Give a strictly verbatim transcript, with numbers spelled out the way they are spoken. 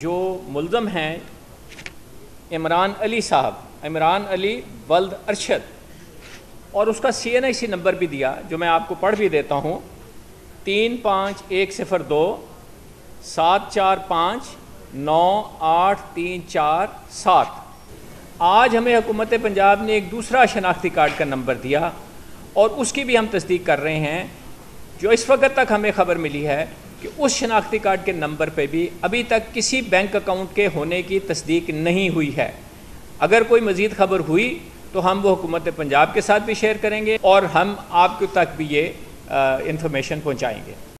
जो मुल्ज़म हैं इमरान अली साहब, इमरान अली वल्द अरशद, और उसका सी एन आई सी नंबर भी दिया जो मैं आपको पढ़ भी देता हूँ, तीन पाँच एक सिफर दो सात चार पाँच नौ आठ तीन चार सात। आज हमें हुकूमत पंजाब ने एक दूसरा शनाख्ती कार्ड का नंबर दिया और उसकी भी हम तस्दीक कर रहे हैं। जो इस वक्त तक हमें ख़बर मिली है कि उस शनाख्ती कार्ड के नंबर पे भी अभी तक किसी बैंक अकाउंट के होने की तस्दीक नहीं हुई है। अगर कोई मज़ीद ख़बर हुई तो हम वो हुकूमत पंजाब के साथ भी शेयर करेंगे और हम आपके तक भी ये इंफॉर्मेशन पहुँचाएँगे।